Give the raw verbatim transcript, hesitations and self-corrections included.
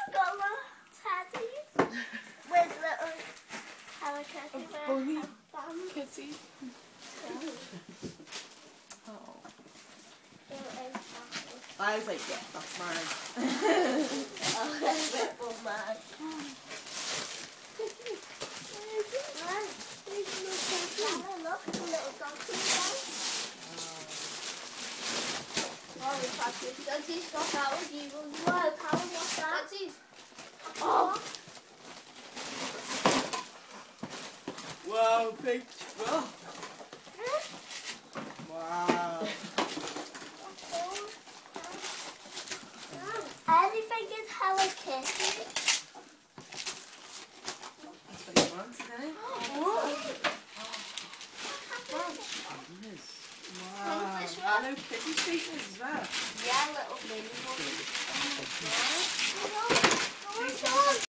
got a teddy with little Hello Kitty. A bunny kitty. Oh. I was like, yeah, that's mine. Oh, that's little mine. Look, a little donkey there. Oh, it's actually Daddy's got power. You will know power. What's that? Daddy. Oh. Wow, big truck. Wow. Everything is Hello Kitty. That's what you want, isn't it? Oh. Wow. Hello Kitty treatment as well. Yeah, little mini one.